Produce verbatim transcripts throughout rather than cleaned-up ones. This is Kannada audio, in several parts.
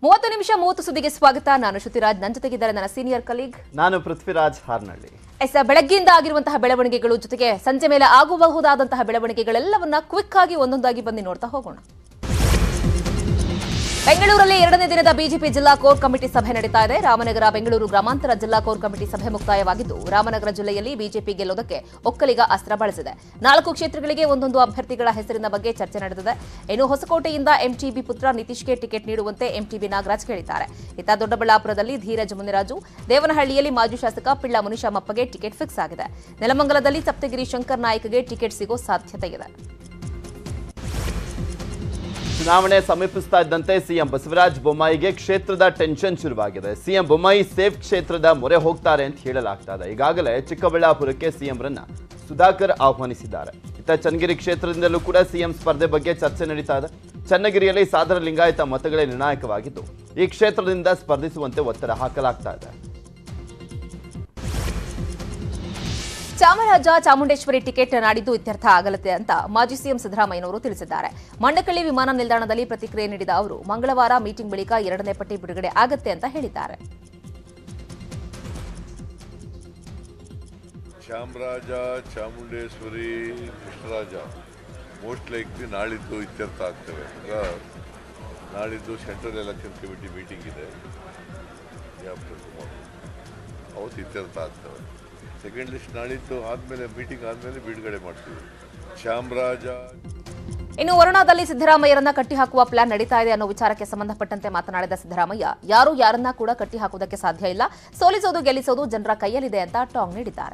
ಮೂವತ್ತು ನಿಮಿಷ ಮೂವತ್ತು ಸುದ್ದಿಗೆ ಸ್ವಾಗತ. ನಾನು ಶ್ರುತಿರಾಜ್, ನನ್ನ ಜೊತೆಗಿದ್ದಾರೆ ನನ್ನ ಸೀನಿಯರ್ ಕಲೀಗ್ ನಾನು ಪೃಥ್ವಿರಾಜ್ ಹಾರ್ನಳ್ಳಿ. ಎಸ್ ಬೆಳಗ್ಗೆಯಿಂದ ಆಗಿರುವಂತಹ ಬೆಳವಣಿಗೆಗಳು ಜೊತೆಗೆ ಸಂಜೆ ಮೇಲೆ ಆಗಬಹುದಾದಂತಹ ಬೆಳವಣಿಗೆಗಳೆಲ್ಲವನ್ನ ಕ್ವಿಕ್ ಆಗಿ ಒಂದೊಂದಾಗಿ ಬಂದು ನೋಡ್ತಾ ಹೋಗೋಣ. ಬೆಂಗಳೂರಲ್ಲಿ ಎರಡನೇ ದಿನದ ಬಿಜೆಪಿ ಜಿಲ್ಲಾ ಕೋರ್ ಕಮಿಟಿ ಸಭೆ ನಡೀತಾ ಇದೆ. ರಾಮನಗರ ಬೆಂಗಳೂರು ಗ್ರಾಮಾಂತರ ಜಿಲ್ಲಾ ಕೋರ್ ಕಮಿಟಿ ಸಭೆ ಮುಕ್ತಾಯವಾಗಿದ್ದು, ರಾಮನಗರ ಜಿಲ್ಲೆಯಲ್ಲಿ ಬಿಜೆಪಿ ಗೆಲ್ಲೋದಕ್ಕೆ ಒಕ್ಕಲಿಗ ಅಸ್ತ್ರ ಬಳಸಿದೆ. ನಾಲ್ಕು ಕ್ಷೇತ್ರಗಳಿಗೆ ಒಂದೊಂದು ಅಭ್ಯರ್ಥಿಗಳ ಹೆಸರಿನ ಬಗ್ಗೆ ಚರ್ಚೆ ನಡೆದಿದೆ. ಇನ್ನು ಹೊಸಕೋಟೆಯಿಂದ ಎಂಟಿಬಿ ಪುತ್ರ ನಿತೀಶ್ಗೆ ಟಿಕೆಟ್ ನೀಡುವಂತೆ ಎಂಟಿಬಿ ನಾಗರಾಜ್ ಕೇಳಿದ್ದಾರೆ. ಇತ್ತ ದೊಡ್ಡಬಳ್ಳಾಪುರದಲ್ಲಿ ಧೀರಜ್ ಮುನಿರಾಜು, ದೇವನಹಳ್ಳಿಯಲ್ಲಿ ಮಾಜಿ ಶಾಸಕ ಪಿಳ್ಳ ಮುನಿಶಾಮಪ್ಪಗೆ ಟಿಕೆಟ್ ಫಿಕ್ಸ್ ಆಗಿದೆ. ನೆಲಮಂಗಲದಲ್ಲಿ ಸಪ್ತಗಿರಿ ಶಂಕರ್ ನಾಯ್ಕಗೆ ಟಿಕೆಟ್ ಸಿಗೋ ಸಾಧ್ಯತೆ ಇದೆ. ಚುನಾವಣೆ ಸಮೀಪಿಸ್ತಾ ಇದ್ದಂತೆ ಸಿಎಂ ಬಸವರಾಜ ಬೊಮ್ಮಾಯಿಗೆ ಕ್ಷೇತ್ರದ ಟೆನ್ಷನ್ ಶುರುವಾಗಿದೆ. ಸಿಎಂ ಬೊಮ್ಮಾಯಿ ಸೇಫ್ ಕ್ಷೇತ್ರದ ಮೊರೆ ಹೋಗ್ತಾರೆ ಅಂತ ಹೇಳಲಾಗ್ತಾ ಇದೆ. ಈಗಾಗಲೇ ಚಿಕ್ಕಬಳ್ಳಾಪುರಕ್ಕೆ ಸಿಎಂರನ್ನ ಸುಧಾಕರ್ ಆಹ್ವಾನಿಸಿದ್ದಾರೆ. ಇತ್ತ ಚನ್ನಗಿರಿ ಕ್ಷೇತ್ರದಿಂದಲೂ ಕೂಡ ಸಿಎಂ ಸ್ಪರ್ಧೆ ಬಗ್ಗೆ ಚರ್ಚೆ ನಡೀತಾ ಇದೆ. ಚನ್ನಗಿರಿಯಲ್ಲಿ ಸಾದರ ಲಿಂಗಾಯತ ಮತಗಳೇ ನಿರ್ಣಾಯಕವಾಗಿದ್ದು, ಈ ಕ್ಷೇತ್ರದಿಂದ ಸ್ಪರ್ಧಿಸುವಂತೆ ಒತ್ತಡ ಹಾಕಲಾಗ್ತಾ ಇದೆ. ಚಾಮರಾಜ ಚಾಮುಂಡೇಶ್ವರಿ ಟಿಕೆಟ್ ನಾಡಿದ್ದು ಇತ್ಯರ್ಥ ಆಗಲಿದೆ ಅಂತ ಮಾಜಿ ಸಿಎಂ ಸಿದ್ದರಾಮಯ್ಯನವರು ತಿಳಿಸಿದ್ದಾರೆ. ಮಂಡಕಳ್ಳಿ ವಿಮಾನ ನಿಲ್ದಾಣದಲ್ಲಿ ಪ್ರತಿಕ್ರಿಯೆ ನೀಡಿದ ಅವರು, ಮಂಗಳವಾರ ಮೀಟಿಂಗ್ ಬಳಿಕ ಎರಡನೇ ಪಟ್ಟಿ ಬಿಡುಗಡೆ ಆಗತ್ತೆ ಅಂತ ಹೇಳಿದ್ದಾರೆ. ಚಾಮರಾಜ ಚಾಮುಂಡೇಶ್ವರಿ ಕೃಷ್ಣರಾಜ ಮೋಸ್ಟ್ ಲೈಕ್ಲಿ ನಾಳಿದ್ದು ಇತ್ಯರ್ಥ ಆಗ್ತವೆ. ಈಗ ನಾಳಿದ್ದು ಸೆಂಟ್ರಲ್ ಎಲೆಕ್ಷನ್ ಕಮಿಟಿ ಮೀಟಿಂಗ್ ಇದೆ, ಅವತ್ತು ಇತ್ಯರ್ಥ ಆಗ್ತವೆ. ಸೆಕೆಂಡ್ ಲಿಸ್ಟ್ ನಾಳಿದ್ದು ಆದಮೇಲೆ ಮೀಟಿಂಗ್ ಆದಮೇಲೆ ಬಿಡುಗಡೆ ಮಾಡ್ತೀವಿ. ಚಾಮರಾಜ ಇನ್ನು ವರುಣಾದಲ್ಲಿ ಸಿದ್ದರಾಮಯ್ಯರನ್ನ ಕಟ್ಟಿಹಾಕುವ ಪ್ಲಾನ್ ನಡೀತಾ ಇದೆ ಅನ್ನೋ ವಿಚಾರಕ್ಕೆ ಸಂಬಂಧಪಟ್ಟಂತೆ ಮಾತನಾಡಿದ ಸಿದ್ದರಾಮಯ್ಯ, ಯಾರು ಯಾರನ್ನ ಕೂಡ ಕಟ್ಟಿಹಾಕುವುದಕ್ಕೆ ಸಾಧ್ಯ ಇಲ್ಲ, ಸೋಲಿಸೋದು ಗೆಲ್ಲಿಸೋದು ಜನರ ಕೈಯಲ್ಲಿದೆ ಅಂತ ಟಾಂಗ್ ನೀಡಿದ್ದಾರೆ.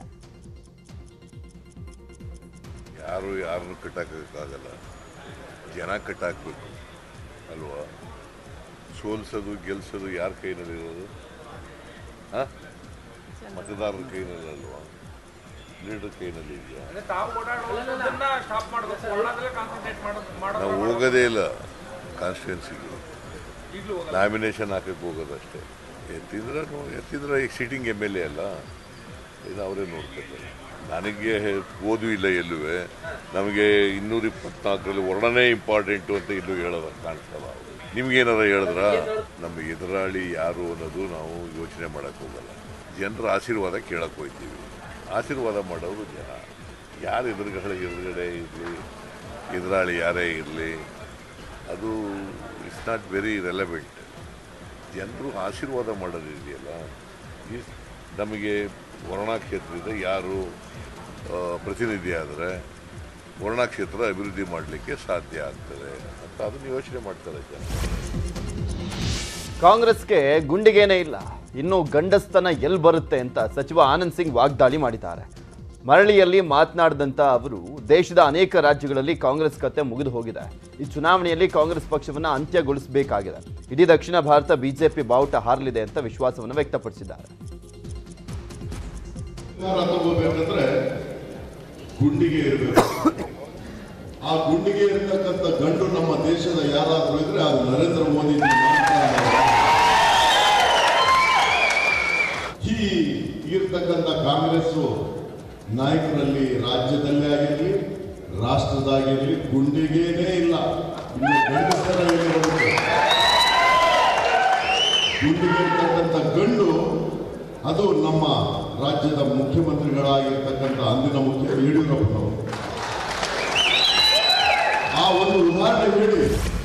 ಯಾರು ಯಾರನ್ನು ಕಟ್ಟಾಕೋಕ್ಕಾಗಲ್ಲ, ಜನ ಕಟ್ಟಾಕಬೇಕು ಅಲ್ವಾ. ಸೋಲಿಸೋದು ಗೆಲ್ಲಿಸೋದು ಯಾರ ಕೈನಲ್ಲಿರೋದು? ಹಾಂ, ಮತದಾರರ ಕೈನಲ್ಲಿ ಅಲ್ವಾ, ಲೀಡರ್ ಕೈನಲ್ಲಿ ಇದೆಯಾ? ನಾವು ಹೋಗೋದೇ ಇಲ್ಲ ಕಾನ್ಸ್ಟಿಟ್ಯೂನ್ಸಿಗೆ, ನಾಮಿನೇಷನ್ ಹಾಕಕ್ಕೆ ಹೋಗೋದಷ್ಟೇ. ಎತ್ತಿದ್ರೆ ಎತ್ತಿದ್ರೆ ಈಗ ಸಿಟ್ಟಿಂಗ್ ಎಮ್ ಎಲ್ ಎ ಅಲ್ಲ, ಇದು ಅವರೇ ನೋಡ್ಕೊತಾರೆ. ನನಗೆ ಓದು ಇಲ್ಲ ಎಲ್ಲೂ. ನಮಗೆ ಇನ್ನೂರ ಇಪ್ಪತ್ನಾಲ್ಕರಲ್ಲಿ ವರ್ಣನೆ ಇಂಪಾರ್ಟೆಂಟು ಅಂತ ಇನ್ನೂ ಹೇಳೋದು ಕಾಣಿಸ್ತಲ್ಲ. ನಿಮ್ಗೇನಾರ ಹೇಳಿದ್ರ? ನಮಗೆ ಎದುರಾಳಿ ಯಾರು ಅನ್ನೋದು ನಾವು ಯೋಚನೆ ಮಾಡೋಕ್ಕೆ ಹೋಗಲ್ಲ. ಜನರ ಆಶೀರ್ವಾದ ಕೇಳಕ್ಕೆ ಹೋಗ್ತೀವಿ. ಆಶೀರ್ವಾದ ಮಾಡೋರು ಜನ. ಯಾರು ಎದುರುಗಡೆ ಎದುರುಗಡೆ ಇರಲಿ, ಎದುರಾಳಿ ಯಾರೇ ಇರಲಿ, ಅದು ಇಟ್ಸ್ ನಾಟ್ ವೆರಿ ರೆಲೆವೆಂಟ್. ಜನರು ಆಶೀರ್ವಾದ ಮಾಡೋದು ಇದೆಯಲ್ಲ. ಈ ನಮಗೆ ವರ್ಣಾ ಕ್ಷೇತ್ರದಿಂದ ಯಾರು ಪ್ರತಿನಿಧಿ ಆದರೆ ವರ್ಣಾ ಕ್ಷೇತ್ರ ಅಭಿವೃದ್ಧಿ ಮಾಡಲಿಕ್ಕೆ ಸಾಧ್ಯ ಆಗ್ತದೆ ಅಂತ ಅದನ್ನು ಯೋಚನೆ ಮಾಡ್ತಾರೆ ಜನ. ಕಾಂಗ್ರೆಸ್ಗೆ ಗುಂಡಿಗೇನೇ ಇಲ್ಲ, ಇನ್ನು ಗಂಡಸ್ತನ ಎಲ್ಲಿ ಬರುತ್ತೆ ಅಂತ ಸಚಿವ ಆನಂದ್ ಸಿಂಗ್ ವಾಗ್ದಾಳಿ ಮಾಡಿದ್ದಾರೆ. ಮರಳಿಯಲ್ಲಿ ಮಾತನಾಡಿದಂಥ ಅವರು, ದೇಶದ ಅನೇಕ ರಾಜ್ಯಗಳಲ್ಲಿ ಕಾಂಗ್ರೆಸ್ ಕತೆ ಮುಗಿದು ಹೋಗಿದೆ. ಈ ಚುನಾವಣೆಯಲ್ಲಿ ಕಾಂಗ್ರೆಸ್ ಪಕ್ಷವನ್ನು ಅಂತ್ಯಗೊಳಿಸಬೇಕಾಗಿದೆ. ಇಡೀ ದಕ್ಷಿಣ ಭಾರತ ಬಿಜೆಪಿ ಬಾವುಟ ಹಾರಲಿದೆ ಅಂತ ವಿಶ್ವಾಸವನ್ನು ವ್ಯಕ್ತಪಡಿಸಿದ್ದಾರೆ. ಗುಂಡಿಗೆ ಇರಬೇಕು. ಆ ಗುಂಡಿಗೆ ಇರತಕ್ಕಂಥ ಗಂಡು ನಮ್ಮ ದೇಶದ ಯಾರಾದರೂ ಇದ್ರೆ ಅದು ನರೇಂದ್ರ ಮೋದಿ. ಈ ಇರ್ತಕ್ಕಂಥ ಕಾಂಗ್ರೆಸ್ ನಾಯಕರಲ್ಲಿ ರಾಜ್ಯದಲ್ಲೇ ಆಗಿರಲಿ ರಾಷ್ಟ್ರದಾಗಿರಲಿ ಗುಂಡಿಗೇನೇ ಇಲ್ಲ. ಗಂಡಸರ ಗುಂಡಿಗೆ ಇರ್ತಕ್ಕಂಥ ಗಂಡು ಅದು ನಮ್ಮ ರಾಜ್ಯದ ಮುಖ್ಯಮಂತ್ರಿಗಳಾಗಿರ್ತಕ್ಕಂಥ ಅಂದಿನ ಮುಖ್ಯಮಂತ್ರಿ ಯಡಿಯೂರಪ್ಪನವರು. ಆ ಒಂದು ಉದಾಹರಣೆ ಹೇಳಿ.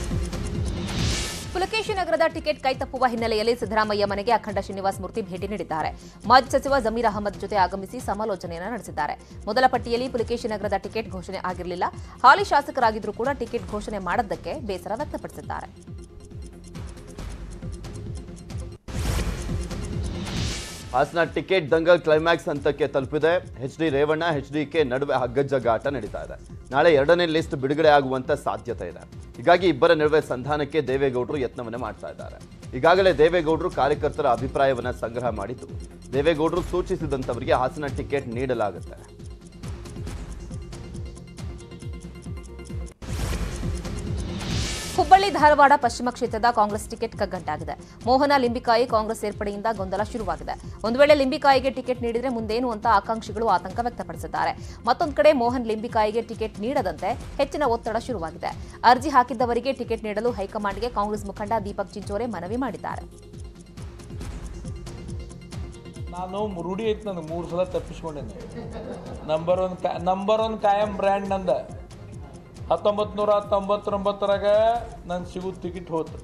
ಪುಲಕೇಶಿ ನಗರದ ಟಿಕೆಟ್ ಕೈತಪ್ಪುವ ಹಿನ್ನೆಲೆಯಲ್ಲಿ ಸಿದ್ದರಾಮಯ್ಯ ಮನೆಗೆ ಅಖಂಡ ಶ್ರೀನಿವಾಸ ಮೂರ್ತಿ ಭೇಟಿ ನೀಡಿದ್ದಾರೆ. ಮಾಜಿ ಸಚಿವ ಜಮೀರ್ ಅಹಮದ್ ಜೊತೆ ಆಗಮಿಸಿ ಸಮಾಲೋಚನೆಯನ್ನು ನಡೆಸಿದ್ದಾರೆ. ಮೊದಲ ಪಟ್ಟಿಯಲ್ಲಿ ಪುಲಕೇಶಿ ನಗರದ ಟಿಕೆಟ್ ಘೋಷಣೆ ಆಗಿರಲಿಲ್ಲ. ಹಾಲಿ ಶಾಸಕರಾಗಿದ್ದರೂ ಕೂಡ ಟಿಕೆಟ್ ಘೋಷಣೆ ಮಾಡದ್ದಕ್ಕೆ ಬೇಸರ ವ್ಯಕ್ತಪಡಿಸಿದ್ದಾರೆ. ಹಾಸನ ಟಿಕೆಟ್ ದಂಗಲ್ ಕ್ಲೈಮ್ಯಾಕ್ಸ್ ಹಂತಕ್ಕೆ ತಲುಪಿದೆ. H D Revanna H D K ನಡುವೆ ಹಗ್ಗಜಗ್ಗಾಟ ನಡೀತಾ ಇದೆ. ನಾಳೆ ಎರಡನೇ ಲಿಸ್ಟ್ ಬಿಡುಗಡೆ ಆಗುವಂತ ಸಾಧ್ಯತೆ ಇದೆ. ಹೀಗಾಗಿ ಇಬ್ಬರ ನಡುವೆ ಸಂಧಾನಕ್ಕೆ ದೇವೇಗೌಡರು ಯತ್ನವನ್ನೇ ಮಾಡ್ತಾ ಇದ್ದಾರೆ. ಈಗಾಗಲೇ ದೇವೇಗೌಡರು ಕಾರ್ಯಕರ್ತರ ಅಭಿಪ್ರಾಯವನ್ನ ಸಂಗ್ರಹ ಮಾಡಿದ್ದು, ದೇವೇಗೌಡರು ಸೂಚಿಸಿದಂತವರಿಗೆ ಹಾಸನ ಟಿಕೆಟ್ ನೀಡಲಾಗುತ್ತೆ. ಹುಬ್ಬಳ್ಳಿ ಧಾರವಾಡ ಪಶ್ಚಿಮ ಕ್ಷೇತ್ರದ ಕಾಂಗ್ರೆಸ್ ಟಿಕೆಟ್ ಕಗ್ಗಂಟಾಗಿದೆ. ಮೋಹನ ಲಿಂಬಿಕಾಯಿ ಕಾಂಗ್ರೆಸ್ ಸೇರ್ಪಡೆಯಿಂದ ಗೊಂದಲ ಶುರುವಾಗಿದೆ. ಒಂದು ವೇಳೆ ಲಿಂಬಿಕಾಯಿಗೆ ಟಿಕೆಟ್ ನೀಡಿದರೆ ಮುಂದೇನು ಅಂತ ಆಕಾಂಕ್ಷಿಗಳು ಆತಂಕ ವ್ಯಕ್ತಪಡಿಸಿದ್ದಾರೆ. ಮತ್ತೊಂದು ಕಡೆ ಮೋಹನ್ ಲಿಂಬಿಕಾಯಿಗೆ ಟಿಕೆಟ್ ನೀಡದಂತೆ ಹೆಚ್ಚಿನ ಒತ್ತಡ ಶುರುವಾಗಿದೆ. ಅರ್ಜಿ ಹಾಕಿದ್ದವರಿಗೆ ಟಿಕೆಟ್ ನೀಡಲು ಹೈಕಮಾಂಡ್ಗೆ ಕಾಂಗ್ರೆಸ್ ಮುಖಂಡ ದೀಪಕ್ ಚಿಂಚೋರೆ ಮನವಿ ಮಾಡಿದ್ದಾರೆ. ನಾನು ರೂಢಿ ಐತೆ ನನಗೆ ಮೂರು ಸಲ ತಪ್ಪಿಸ್ಕೊಂಡೇನೆ. ನಂಬರ್ ಒನ್ ಕಾ ನಂಬರ್ ಒನ್ ಕಾಯಂ ಬ್ರ್ಯಾಂಡ್ ನಂದ ಹತ್ತೊಂಬತ್ತು ನೂರ ತೊಂಬತ್ತೊಂಬತ್ತರಾಗ ನನ್ಗೆ ಸಿಗೋದು ಟಿಕೆಟ್ ಹೋತು.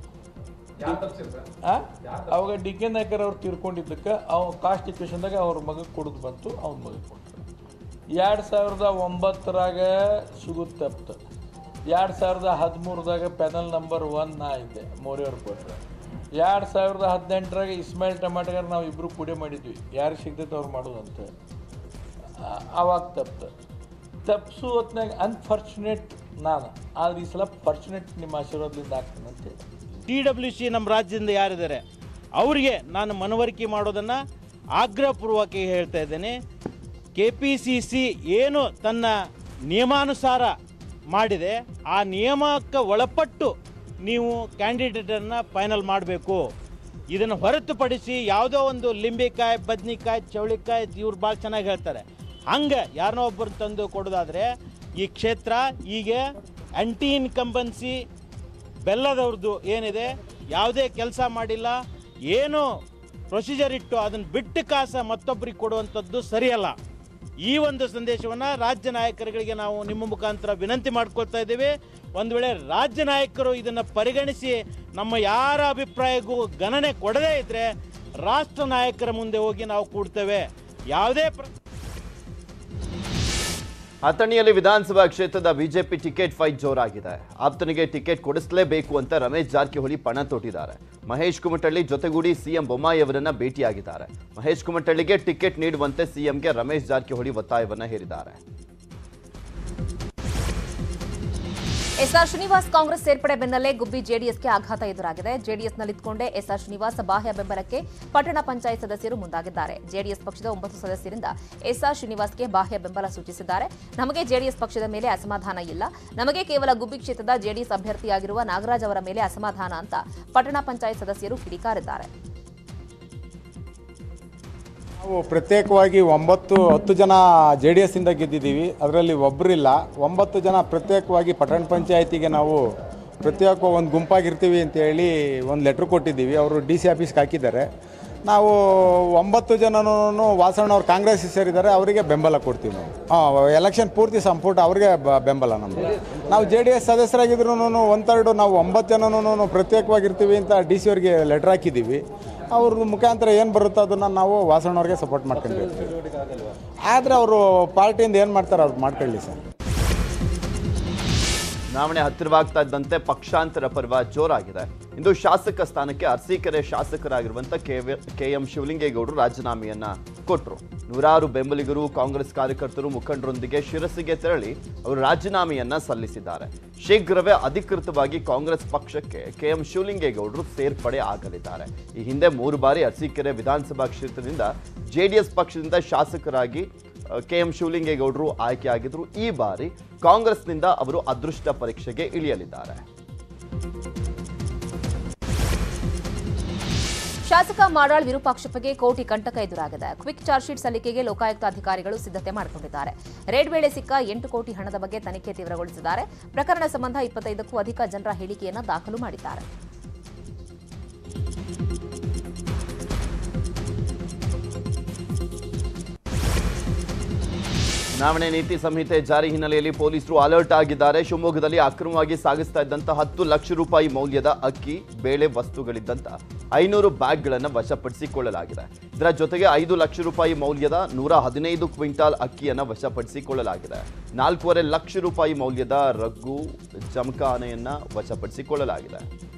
ಅವಾಗ ಡಿ ಕೆ ನಾಯಕರ್ ಅವ್ರು ತೀರ್ಕೊಂಡಿದ್ದಕ್ಕೆ ಅವ್ ಕಾನ್ಸ್ಟಿಟ್ಯೂಷನ್ದಾಗ ಅವ್ರ ಮಗ ಕೊಡೋದು ಬಂತು, ಅವ್ನ ಮಗ ಕೊಡ್ತಾರೆ. ಎರಡು ಸಾವಿರದ ಒಂಬತ್ತರಾಗ ಸಿಗೋದು ತಪ್ತು. ಎರಡು ಸಾವಿರದ ಹದಿಮೂರದಾಗ ಪ್ಯಾನಲ್ ನಂಬರ್ ಒನ್ ನಾ ಇದ್ದೆ, ಮೋರಿಯವ್ರು ಕೊಟ್ಟರೆ. ಎರಡು ಸಾವಿರದ ಹದಿನೆಂಟರಾಗ ಇಸ್ಮಾಯಿಲ್ ಟಮಾಟಗಾರ ನಾವು ಇಬ್ಬರು ಕೂಡೆ ಮಾಡಿದ್ವಿ, ಯಾರು ಸಿಗ್ತೈತೆ ಅವ್ರು ಮಾಡೋದಂತ. ಆವಾಗ ತಪ್ಪು ತಪ್ಪಿಸು ಹೊತ್ನಾಗ ಅನ್ಫಾರ್ಚುನೇಟ್ ನಾನು, ಆದ್ರೆ ಈ ಸಲ ಫಾರ್ಚುನೇಟ್ ನಿಮ್ಮ ಆಶೀರ್ವಾದದಿಂದ ಆಗ್ತೀನಿ ಅಂತೇಳಿ. ಟಿ ಡಬ್ಲ್ಯೂ ಸಿ ನಮ್ಮ ರಾಜ್ಯದಿಂದ ಯಾರಿದ್ದಾರೆ ಅವರಿಗೆ ನಾನು ಮನವರಿಕೆ ಮಾಡೋದನ್ನು ಆಗ್ರಹಪೂರ್ವಕ ಹೇಳ್ತಾ ಇದ್ದೇನೆ. ಕೆ ಪಿ ಸಿ ಸಿ ಏನು ತನ್ನ ನಿಯಮಾನುಸಾರ ಮಾಡಿದೆ ಆ ನಿಯಮಕ್ಕೆ ಒಳಪಟ್ಟು ನೀವು ಕ್ಯಾಂಡಿಡೇಟನ್ನು ಫೈನಲ್ ಮಾಡಬೇಕು. ಇದನ್ನು ಹೊರತುಪಡಿಸಿ ಯಾವುದೋ ಒಂದು ಲಿಂಬೆಕಾಯಿ, ಬದ್ನಿಕಾಯಿ, ಚೌಳಿಕಾಯಿ ಇವ್ರು ಭಾಳ ಚೆನ್ನಾಗಿ ಹೇಳ್ತಾರೆ, ಹಂಗೆ ಯಾರನ್ನೋ ಒಬ್ಬರು ತಂದು ಕೊಡೋದಾದರೆ ಈ ಕ್ಷೇತ್ರ ಈಗ ಆ್ಯಂಟಿ ಇನ್ಕಂಬನ್ಸಿ ಬೆಲ್ಲದವ್ರದ್ದು ಏನಿದೆ, ಯಾವುದೇ ಕೆಲಸ ಮಾಡಿಲ್ಲ, ಏನು ಪ್ರೊಸೀಜರ್ ಇಟ್ಟು ಅದನ್ನು ಬಿಟ್ಟು ಕಾಸ ಮತ್ತೊಬ್ಬರಿಗೆ ಕೊಡುವಂಥದ್ದು ಸರಿಯಲ್ಲ. ಈ ಒಂದು ಸಂದೇಶವನ್ನು ರಾಜ್ಯ ನಾಯಕರುಗಳಿಗೆ ನಾವು ನಿಮ್ಮ ಮುಖಾಂತರ ವಿನಂತಿ ಮಾಡ್ಕೊಳ್ತಾ ಇದ್ದೀವಿ. ಒಂದು ವೇಳೆ ರಾಜ್ಯ ನಾಯಕರು ಇದನ್ನು ಪರಿಗಣಿಸಿ ನಮ್ಮ ಯಾರ ಅಭಿಪ್ರಾಯಕ್ಕೂ ಗಣನೆ ಕೊಡದೇ ಇದ್ದರೆ ರಾಷ್ಟ್ರ ನಾಯಕರ ಮುಂದೆ ಹೋಗಿ ನಾವು ಕೂಡ್ತೇವೆ. ಯಾವುದೇ ಪ್ರ ಅಥಣಿಯಲ್ಲಿ ವಿಧಾನಸಭಾ ಕ್ಷೇತ್ರದ ಬಿಜೆಪಿ ಟಿಕೆಟ್ ಫೈಟ್ ಜೋರಾಗಿದೆ. ಆಪ್ತನಿಗೆ ಟಿಕೆಟ್ ಕೊಡಿಸಲೇಬೇಕು ಅಂತ ರಮೇಶ್ ಜಾರಕಿಹೊಳಿ ಪಣ ತೊಟ್ಟಿದ್ದಾರೆ. ಮಹೇಶ್ ಕುಮಟಳ್ಳಿ ಜೊತೆಗೂಡಿ ಸಿಎಂ ಬೊಮ್ಮಾಯಿ ಅವರನ್ನ ಭೇಟಿಯಾಗಿದ್ದಾರೆ. ಮಹೇಶ್ ಕುಮಟಳ್ಳಿಗೆ ಟಿಕೆಟ್ ನೀಡುವಂತೆ ಸಿಎಂಗೆ ರಮೇಶ್ ಜಾರಕಿಹೊಳಿ ಒತ್ತಾಯವನ್ನ ಹೇರಿದ್ದಾರೆ. ಎಸ್ಆರ್ ಶ್ರೀನಿವಾಸ್ ಕಾಂಗ್ರೆಸ್ ಸೇರ್ಪಡೆ ಬೆನ್ನಲ್ಲೇ ಗುಬ್ಬಿ ಜೆಡಿಎಸ್ಗೆ ಆಘಾತ ಎದುರಾಗಿದೆ. ಜೆಡಿಎಸ್ನಲ್ಲಿದ್ದುಕೊಂಡೇ ಎಸ್ಆರ್ ಶ್ರೀನಿವಾಸ್ ಬಾಹ್ಯ ಬೆಂಬಲಕ್ಕೆ ಪಟ್ಟಣ ಪಂಚಾಯತ್ ಸದಸ್ಯರು ಮುಂದಾಗಿದ್ದಾರೆ. ಜೆಡಿಎಸ್ ಪಕ್ಷದ ಒಂಬತ್ತು ಸದಸ್ಯರಿಂದ ಎಸ್ಆರ್ ಶ್ರೀನಿವಾಸ್ಗೆ ಬಾಹ್ಯ ಬೆಂಬಲ ಸೂಚಿಸಿದ್ದಾರೆ. ನಮಗೆ ಜೆಡಿಎಸ್ ಪಕ್ಷದ ಮೇಲೆ ಅಸಮಾಧಾನ ಇಲ್ಲ, ನಮಗೆ ಕೇವಲ ಗುಬ್ಬಿ ಕ್ಷೇತ್ರದ ಜೆಡಿಎಸ್ ಅಭ್ಯರ್ಥಿಯಾಗಿರುವ ನಾಗರಾಜ್ ಅವರ ಮೇಲೆ ಅಸಮಾಧಾನ ಅಂತ ಪಟ್ಟಣ ಪಂಚಾಯತ್ ಸದಸ್ಯರು ಕಿಡಿಕಾರಿದ್ದಾರೆ. ನಾವು ಪ್ರತ್ಯೇಕವಾಗಿ ಒಂಬತ್ತು ಹತ್ತು ಜನ ಜೆ ಡಿ ಎಸ್ಸಿಂದ ಗೆದ್ದಿದ್ದೀವಿ, ಅದರಲ್ಲಿ ಒಬ್ಬರಿಲ್ಲ. ಒಂಬತ್ತು ಜನ ಪ್ರತ್ಯೇಕವಾಗಿ ಪಟ್ಟಣ ಪಂಚಾಯತಿಗೆ ನಾವು ಪ್ರತ್ಯೇಕ ಒಂದು ಗುಂಪಾಗಿರ್ತೀವಿ ಅಂತೇಳಿ ಒಂದು ಲೆಟ್ರ್ ಕೊಟ್ಟಿದ್ದೀವಿ. ಅವರು ಡಿ ಸಿ ಆಫೀಸ್ಗೆ ಹಾಕಿದ್ದಾರೆ. ನಾವು ಒಂಬತ್ತು ಜನನೂ ವಾಸಣ್ಣವ್ರು ಕಾಂಗ್ರೆಸ್ ಸೇರಿದ್ದಾರೆ, ಅವರಿಗೆ ಬೆಂಬಲ ಕೊಡ್ತೀವಿ ನಾವು. ಹಾಂ, ಎಲೆಕ್ಷನ್ ಪೂರ್ತಿ ಸಂಪುಟ ಅವ್ರಿಗೆ ಬೆಂಬಲ ನಮ್ಮದು. ನಾವು ಜೆ ಡಿ ಎಸ್ ಸದಸ್ಯರಾಗಿದ್ರು ಒನ್ ಥರ್ಡು ನಾವು ಒಂಬತ್ತು ಜನನೂ ಪ್ರತ್ಯೇಕವಾಗಿರ್ತೀವಿ ಅಂತ ಡಿ ಸಿ ಅವ್ರಿಗೆ ಲೆಟ್ರ್ ಹಾಕಿದ್ದೀವಿ. ಅವ್ರ ಮುಖಾಂತರ ಏನು ಬರುತ್ತೋ ಅದನ್ನು ನಾವು ವಾಸಣ್ಣವ್ರಿಗೆ ಸಪೋರ್ಟ್ ಮಾಡ್ಕೊಂಡಿರ್ತೀವಿ. ಆದರೆ ಅವರು ಪಾರ್ಟಿಯಿಂದ ಏನು ಮಾಡ್ತಾರೆ ಅವ್ರು ಮಾಡ್ಕೊಳ್ಳಿ ಸರ್. ಚುನಾವಣೆ ಹತ್ತಿರವಾಗ್ತಾ ಇದ್ದಂತೆ ಪಕ್ಷಾಂತರ ಪರ್ವ ಜೋರಾಗಿದೆ. ಇಂದು ಶಾಸಕ ಸ್ಥಾನಕ್ಕೆ ಅರಸೀಕೆರೆ ಶಾಸಕರಾಗಿರುವಂಥ ಕೆ ಎಂ ಶಿವಲಿಂಗೇಗೌಡರು ರಾಜೀನಾಮೆಯನ್ನ ಕೊಟ್ಟರು. ನೂರಾರು ಬೆಂಬಲಿಗರು, ಕಾಂಗ್ರೆಸ್ ಕಾರ್ಯಕರ್ತರು, ಮುಖಂಡರೊಂದಿಗೆ ಶಿರಸಿಗೆ ತೆರಳಿ ಅವರು ರಾಜೀನಾಮೆಯನ್ನ ಸಲ್ಲಿಸಿದ್ದಾರೆ. ಶೀಘ್ರವೇ ಅಧಿಕೃತವಾಗಿ ಕಾಂಗ್ರೆಸ್ ಪಕ್ಷಕ್ಕೆ ಕೆ ಎಂ ಶಿವಲಿಂಗೇಗೌಡರು ಸೇರ್ಪಡೆ ಆಗಲಿದ್ದಾರೆ. ಈ ಹಿಂದೆ ಮೂರು ಬಾರಿ ಅರಸೀಕೆರೆ ವಿಧಾನಸಭಾ ಕ್ಷೇತ್ರದಿಂದ ಜೆಡಿಎಸ್ ಪಕ್ಷದಿಂದ ಶಾಸಕರಾಗಿ ಕೆ ಎಂ ಶಿವಲಿಂಗೇಗೌಡರು ಆಯ್ಕೆಯಾಗಿದ್ರು. ಈ ಬಾರಿ ಕಾಂಗ್ರೆಸ್ನಿಂದ ಅವರು ಅದೃಷ್ಟ ಪರೀಕ್ಷೆಗೆ ಇಳಿಯಲಿದ್ದಾರೆ. ಶಾಸಕ ಮಾಡಾಳ್ ವಿರೂಪಾಕ್ಷಪ್ಪಗೆ ಕೋಟಿ ಕಂಟಕ ಎದುರಾಗಿದೆ. ಕ್ವಿಕ್ ಚಾರ್ಜ್ ಶೀಟ್ ಸಲ್ಲಿಕೆಗೆ ಲೋಕಾಯುಕ್ತ ಅಧಿಕಾರಿಗಳು ಸಿದ್ಧತೆ ಮಾಡಿಕೊಂಡಿದ್ದಾರೆ. ರೇಡ್ ವೇಳೆ ಸಿಕ್ಕ ಎಂಟು ಕೋಟಿ ಹಣದ ಬಗ್ಗೆ ತನಿಖೆ ತೀವ್ರಗೊಳಿಸಿದ್ದಾರೆ. ಪ್ರಕರಣ ಸಂಬಂಧ ಇಪ್ಪತ್ತೈದಕ್ಕೂ ಅಧಿಕ ಜನರ ಹೇಳಿಕೆಯನ್ನು ದಾಖಲು ಮಾಡಿದ್ದಾರೆ. ಚುನಾವಣೆ ನೀತಿ ಸಂಹಿತೆ ಜಾರಿ ಹಿನ್ನೆಲೆಯಲ್ಲಿ ಪೊಲೀಸರು ಅಲರ್ಟ್ ಆಗಿದ್ದಾರೆ. ಶಿವಮೊಗ್ಗದಲ್ಲಿ ಅಕ್ರಮವಾಗಿ ಸಾಗಿಸ್ತಾ ಇದ್ದಂಥ ಹತ್ತು ಲಕ್ಷ ರೂಪಾಯಿ ಮೌಲ್ಯದ ಅಕ್ಕಿ, ಬೇಳೆ ವಸ್ತುಗಳಿದ್ದಂಥ ಐನೂರು ಬ್ಯಾಗ್ಗಳನ್ನು ವಶಪಡಿಸಿಕೊಳ್ಳಲಾಗಿದೆ. ಇದರ ಜೊತೆಗೆ ಐದು ಲಕ್ಷ ರೂಪಾಯಿ ಮೌಲ್ಯದ ನೂರ ಹದಿನೈದು ಕ್ವಿಂಟಾಲ್ ಅಕ್ಕಿಯನ್ನು ವಶಪಡಿಸಿಕೊಳ್ಳಲಾಗಿದೆ. ನಾಲ್ಕೂವರೆ ಲಕ್ಷ ರೂಪಾಯಿ ಮೌಲ್ಯದ ರಗ್ಗು, ಜಮಖಾನೆಯನ್ನ ವಶಪಡಿಸಿಕೊಳ್ಳಲಾಗಿದೆ.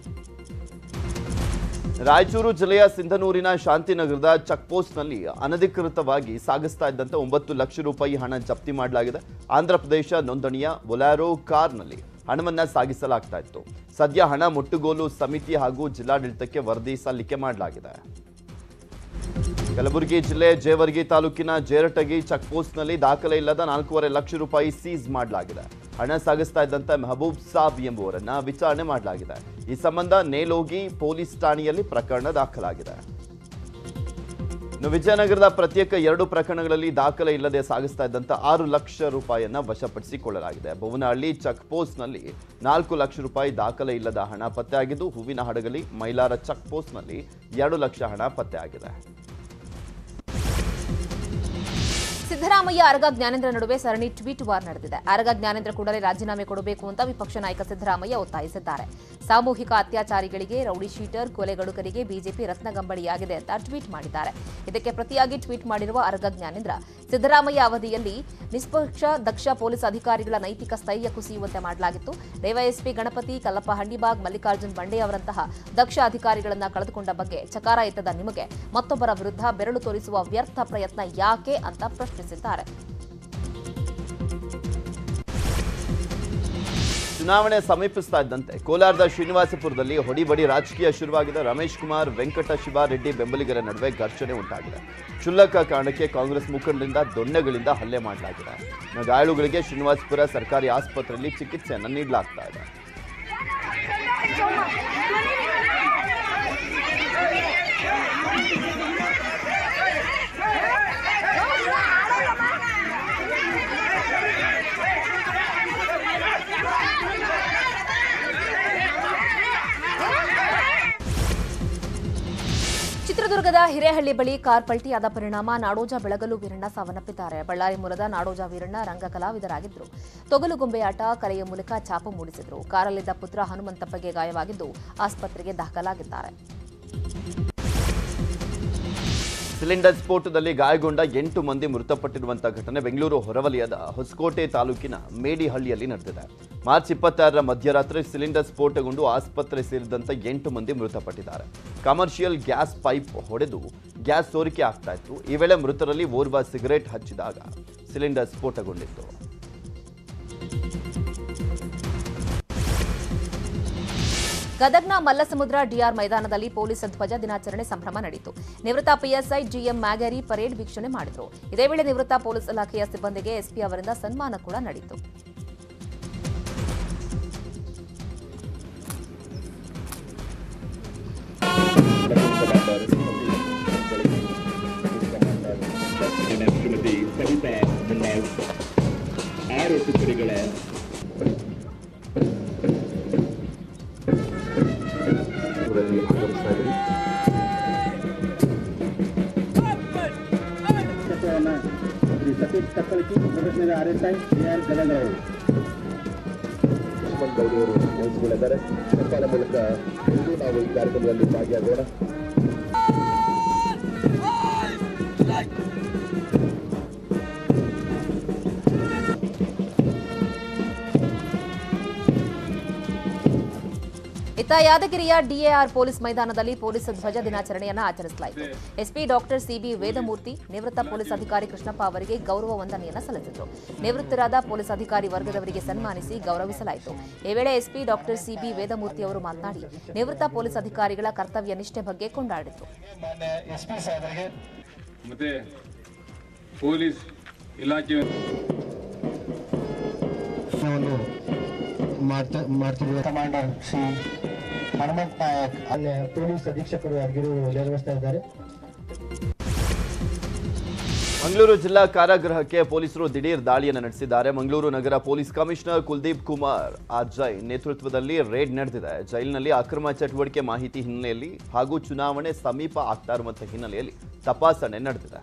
ರಾಯಚೂರು ಜಿಲ್ಲೆಯ ಸಿಂಧನೂರಿನ ಶಾಂತಿನಗರದ ಚೆಕ್ಪೋಸ್ಟ್ನಲ್ಲಿ ಅನಧಿಕೃತವಾಗಿ ಸಾಗಿಸ್ತಾ ಇದ್ದಂಥ ಒಂಬತ್ತು ಲಕ್ಷ ರೂಪಾಯಿ ಹಣ ಜಪ್ತಿ ಮಾಡಲಾಗಿದೆ. ಆಂಧ್ರಪ್ರದೇಶ ನೋಂದಣಿಯ ಬೊಲಾರೋ ಕಾರ್ನಲ್ಲಿ ಹಣವನ್ನು ಸಾಗಿಸಲಾಗ್ತಾ ಇತ್ತು. ಸದ್ಯ ಹಣ ಮುಟ್ಟುಗೋಲು ಸಮಿತಿ ಹಾಗೂ ಜಿಲ್ಲಾಡಳಿತಕ್ಕೆ ವರದಿ ಸಲ್ಲಿಕೆ ಮಾಡಲಾಗಿದೆ. ಕಲಬುರಗಿ ಜಿಲ್ಲೆ ಜೇವರ್ಗಿ ತಾಲೂಕಿನ ಜೇರಟಗಿ ಚೆಕ್ಪೋಸ್ಟ್ನಲ್ಲಿ ದಾಖಲೆ ಇಲ್ಲದ ನಾಲ್ಕೂವರೆ ಲಕ್ಷ ರೂಪಾಯಿ ಸೀಸ್ ಮಾಡಲಾಗಿದೆ. ಹಣ ಸಾಗಿಸ್ತಾ ಇದ್ದಂತೆ ಮೆಹಬೂಬ್ ಸಾಬ್ ಎಂಬುವರನ್ನ ವಿಚಾರಣೆ ಮಾಡಲಾಗಿದೆ. ಈ ಸಂಬಂಧ ನೇಲೋಗಿ ಪೊಲೀಸ್ ಠಾಣೆಯಲ್ಲಿ ಪ್ರಕರಣ ದಾಖಲಾಗಿದೆ. ಇನ್ನು ವಿಜಯನಗರದ ಪ್ರತ್ಯೇಕ ಎರಡು ಪ್ರಕರಣಗಳಲ್ಲಿ ದಾಖಲೆ ಇಲ್ಲದೆ ಸಾಗಿಸ್ತಾ ಇದ್ದಂತ ಆರು ಲಕ್ಷ ರೂಪಾಯಿಯನ್ನ ವಶಪಡಿಸಿಕೊಳ್ಳಲಾಗಿದೆ. ಬೊಮ್ಮನಹಳ್ಳಿ ಚೆಕ್ ಪೋಸ್ಟ್ನಲ್ಲಿ ನಾಲ್ಕು ಲಕ್ಷ ರೂಪಾಯಿ ದಾಖಲೆ ಇಲ್ಲದ ಹಣ ಪತ್ತೆಯಾಗಿದ್ದು, ಹೂವಿನ ಹಡಗಲಿ ಮೈಲಾರ ಚೆಕ್ ಪೋಸ್ಟ್ನಲ್ಲಿ ಎರಡು ಲಕ್ಷ ಹಣ ಪತ್ತೆಯಾಗಿದೆ. ಸಿದ್ದರಾಮಯ್ಯ ಆರಗ ಜ್ಞಾನೇಂದ್ರ ನಡುವೆ ಸರಣಿ ಟ್ವೀಟ್ ವಾರ್ ನಡೆದಿದೆ. ಆರಗ ಜ್ಞಾನೇಂದ್ರ ಕೂಡಲೇ ರಾಜೀನಾಮೆ ಕೊಡಬೇಕು ಅಂತ ವಿಪಕ್ಷ ನಾಯಕ ಸಿದ್ದರಾಮಯ್ಯ ಒತ್ತಾಯಿಸಿದ್ದಾರೆ. ಸಾಮೂಹಿಕ ಅತ್ಯಾಚಾರಿಗಳಿಗೆ, ರೌಡಿ ಶೀಟರ್, ಕೊಲೆಗಡುಕರಿಗೆ ಬಿಜೆಪಿ ರತ್ನಗಂಬಳಿಯಾಗಿದೆ ಅಂತ ಟ್ವೀಟ್ ಮಾಡಿದ್ದಾರೆ. ಇದಕ್ಕೆ ಪ್ರತಿಯಾಗಿ ಟ್ವೀಟ್ ಮಾಡಿರುವ ಆರಗ ಜ್ಞಾನೇಂದ್ರ, ಸಿದ್ದರಾಮಯ್ಯ ಅವಧಿಯಲ್ಲಿ ನಿಷ್ಪಕ್ಷ ದಕ್ಷ ಪೊಲೀಸ್ ಅಧಿಕಾರಿಗಳ ನೈತಿಕ ಸ್ಥೈರ್ಯ ಕುಸಿಯುವಂತೆ ಮಾಡಲಾಗಿತ್ತು. ಡಿವೈಎಸ್ಪಿ ಗಣಪತಿ, ಕಲ್ಲಪ್ಪ ಹಂಡಿಬಾಗ್, ಮಲ್ಲಿಕಾರ್ಜುನ್ ಬಂಡೆ ಅವರಂತಹ ದಕ್ಷ ಅಧಿಕಾರಿಗಳನ್ನ ಕಳೆದುಕೊಂಡ ಬಗ್ಗೆ ಚಕಾರ ಎತ್ತದ ನಿಮಗೆ ಮತ್ತೊಬ್ಬರ ವಿರುದ್ಧ ಬೆರಳು ತೋರಿಸುವ ವ್ಯರ್ಥ ಪ್ರಯತ್ನ ಯಾಕೆ ಅಂತ ಪ್ರಶ್ನಿಸಿದ್ದಾರೆ. ಚುನಾವಣೆ ಸಮೀಪಿಸ್ತಾ ಇದ್ದಂತೆ ಕೋಲಾರದ ಶ್ರೀನಿವಾಸಪುರದಲ್ಲಿ ಹೊಡಿಬಡಿ ರಾಜಕೀಯ ಶುರುವಾಗಿದೆ. ರಮೇಶ್ ಕುಮಾರ್, ವೆಂಕಟ ಶಿವಾರೆಡ್ಡಿ ಬೆಂಬಲಿಗರ ನಡುವೆ ಘರ್ಷಣೆ ಉಂಟಾಗಿದೆ. ಕ್ಷುಲ್ಲಕ ಕಾರಣಕ್ಕೆ ಕಾಂಗ್ರೆಸ್ ಮುಖಂಡರಿಂದ ದೊಣ್ಣೆಗಳಿಂದ ಹಲ್ಲೆ ಮಾಡಲಾಗಿದೆ. ಗಾಯಾಳುಗಳಿಗೆ ಶ್ರೀನಿವಾಸಪುರ ಸರ್ಕಾರಿ ಆಸ್ಪತ್ರೆಯಲ್ಲಿ ಚಿಕಿತ್ಸೆಯನ್ನು ನೀಡಲಾಗ್ತಾ ಇದೆ. ಚಿತ್ರದುರ್ಗದ ಹಿರೇಹಳ್ಳಿ ಬಳಿ ಕಾರ್ ಪಲ್ಟಿಯಾದ ಪರಿಣಾಮ ನಾಡೋಜ ಬೆಳಗಲು ವೀರಣ್ಣ ಸಾವನ್ನಪ್ಪಿದ್ದಾರೆ. ಬಳ್ಳಾರಿ ಮೂಲದ ನಾಡೋಜ ವೀರಣ್ಣ ರಂಗ ಕಲಾವಿದರಾಗಿದ್ದರು. ತೊಗಲುಗೊಂಬೆಯಾಟ ಕಲೆಯ ಮೂಲಕ ಛಾಪು ಮೂಡಿಸಿದ್ರು. ಕಾರಲ್ಲಿದ್ದ ಪುತ್ರ ಹನುಮಂತಪ್ಪಗೆ ಗಾಯವಾಗಿದ್ದು ಆಸ್ಪತ್ರೆಗೆ ದಾಖಲಾಗಿದ್ದಾರೆ. ಸಿಲಿಂಡರ್ ಸ್ಫೋಟದಲ್ಲಿ ಗಾಯಗೊಂಡ ಎಂಟು ಮಂದಿ ಮೃತಪಟ್ಟಿರುವಂತಹ ಘಟನೆ ಬೆಂಗಳೂರು ಹೊರವಲಯದ ಹೊಸಕೋಟೆ ತಾಲೂಕಿನ ಮೇಡಿಹಳ್ಳಿಯಲ್ಲಿ ನಡೆದಿದೆ. ಮಾರ್ಚ್ ಇಪ್ಪತ್ತಾರರ ಮಧ್ಯರಾತ್ರಿ ಸಿಲಿಂಡರ್ ಸ್ಫೋಟಗೊಂಡು ಆಸ್ಪತ್ರೆ ಸೇರಿದಂತೆ ಎಂಟು ಮಂದಿ ಮೃತಪಟ್ಟಿದ್ದಾರೆ. ಕಮರ್ಷಿಯಲ್ ಗ್ಯಾಸ್ ಪೈಪ್ ಹೊಡೆದು ಗ್ಯಾಸ್ ಸೋರಿಕೆ ಆಗ್ತಾ ಇತ್ತು. ಈ ವೇಳೆ ಮೃತರಲ್ಲಿ ಓರ್ವ ಸಿಗರೇಟ್ ಹಚ್ಚಿದಾಗ ಸಿಲಿಂಡರ್ ಸ್ಫೋಟಗೊಂಡಿತ್ತು. ಗದಗ್ನ ಮಲ್ಲಸಮುದ್ರ ಡಿಆರ್ ಮೈದಾನದಲ್ಲಿ ಪೊಲೀಸ್ ಧ್ವಜ ದಿನಾಚರಣೆ ಸಂಭ್ರಮ ನಡೆಯಿತು. ನಿವೃತ್ತ ಪಿಎಸ್ಐ ಜಿಎಂ ಮ್ಯಾಗರಿ ಪರೇಡ್ ವೀಕ್ಷಣೆ ಮಾಡಿದರು. ಇದೇ ವೇಳೆ ನಿವೃತ್ತ ಪೊಲೀಸ್ ಇಲಾಖೆಯ ಸಿಬ್ಬಂದಿಗೆ ಎಸ್ಪಿ ಅವರಿಂದ ಸನ್ಮಾನ ಕೂಡ ನಡೆಯಿತು. Satish Kakkalaki professional R S I A R ಗದಗರವರು ಲಕ್ಷ್ಮಣ್ ಗೌಡಿ ಅವರು ವಹಿಸಿಕೊಂಡಿದ್ದಾರೆ. ಸರ್ಕಾರ ಮೂಲಕ ಇಂದು ನಾವು ಈ ಕಾರ್ಯಕ್ರಮದಲ್ಲಿ ಭಾಗಿಯಾಗೋಣ. ಇತ್ತ ಯಾದಗಿರಿಯ ಡಿಎಆರ್ ಪೊಲೀಸ್ ಮೈದಾನದಲ್ಲಿ ಪೊಲೀಸ್ ಧ್ವಜ ದಿನಾಚರಣೆಯನ್ನು ಆಚರಿಸಲಾಯಿತು. ಎಸ್ಪಿ ಡಾಕ್ಟರ್ ಸಿಬಿ ವೇದಮೂರ್ತಿ ನಿವೃತ್ತ ಪೊಲೀಸ್ ಅಧಿಕಾರಿ ಕೃಷ್ಣಪ್ಪ ಅವರಿಗೆ ಗೌರವ ವಂದನೆಯನ್ನು ಸಲ್ಲಿಸಿದರು. ನಿವೃತ್ತರಾದ ಪೊಲೀಸ್ ಅಧಿಕಾರಿ ವರ್ಗದವರಿಗೆ ಸನ್ಮಾನಿಸಿ ಗೌರವಿಸಲಾಯಿತು. ಈ ವೇಳೆ ಎಸ್ಪಿ ಡಾಕ್ಟರ್ ಸಿಬಿ ವೇದಮೂರ್ತಿ ಅವರು ಮಾತನಾಡಿ ನಿವೃತ್ತ ಪೊಲೀಸ್ ಅಧಿಕಾರಿಗಳ ಕರ್ತವ್ಯ ನಿಷ್ಠೆ ಬಗ್ಗೆ ಕೊಂಡಾಡಿದರು. ಮತ್ತೆ ಪೊಲೀಸ್ ಇಲಾಖೆ ಮಾಡ್ತಿರುವ ಕಮಾಂಡರ್ ಶ್ರೀ ಹನುಮಂತ್ ನಾಯಕ್ ಅಲ್ಲಿ ಪೊಲೀಸ್ ಅಧೀಕ್ಷಕರು ಆಗಿರುವ ನಿರ್ವಹಿಸ್ತಾ ಇದ್ದಾರೆ. ಮಂಗಳೂರು ಜಿಲ್ಲಾ ಕಾರಾಗೃಹಕ್ಕೆ ಪೊಲೀಸರು ದಿಢೀರ್ ದಾಳಿಯನ್ನು ನಡೆಸಿದ್ದಾರೆ. ಮಂಗಳೂರು ನಗರ police commissioner Kuldeep Kumar R Jain ನೇತೃತ್ವದಲ್ಲಿ ರೇಡ್ ನಡೆದಿದೆ. ಜೈಲಿನಲ್ಲಿ ಅಕ್ರಮ ಚಟುವಟಿಕೆ ಮಾಹಿತಿ ಹಿನ್ನೆಲೆಯಲ್ಲಿ ಹಾಗೂ ಚುನಾವಣೆ ಸಮೀಪ ಆಗ್ತಾ ಇರುವಂತಹ ಹಿನ್ನೆಲೆಯಲ್ಲಿ ತಪಾಸಣೆ ನಡೆದಿದೆ.